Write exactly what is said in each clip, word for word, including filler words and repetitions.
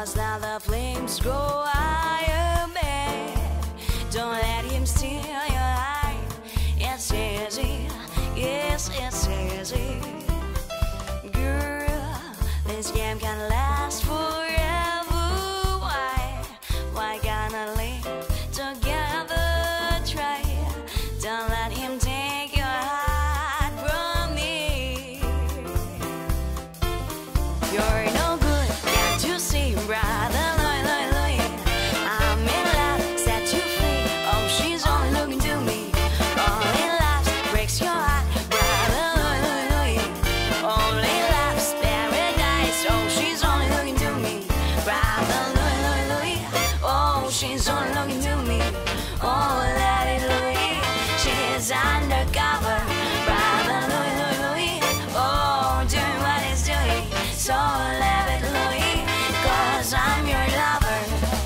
'cause now the flames grow higher, man. Don't let him steal your heart. It's easy, yes, it's easy. Girl, this game can last forever. Why, why can't I live together? Try, don't let him take your heart from me. You're no good, can't you see, brother? Loy, loy, loy. I'm in love, set you free. Oh, she's only looking to me. Only love breaks your heart, brother. Loy, loy, loy. Only love's paradise. Oh, she's only looking to me, brother. Loy, loy, loy. Oh, she's only looking to me. Oh, let it loy. She's undercover, brother. Loy, loy, loy. Oh, doing what it's doing. So let it loy, 'cause I'm your lover.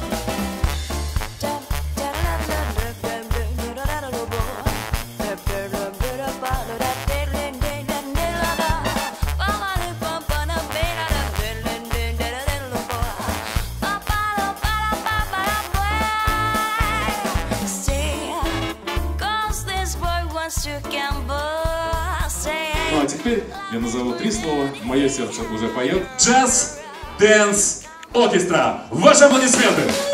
Stay, 'cause this boy wants to gamble. Say, Ну а теперь я назову три слова, мое сердце уже поет. Джаз Дэнс Оркестра. Ваши аплодисменты!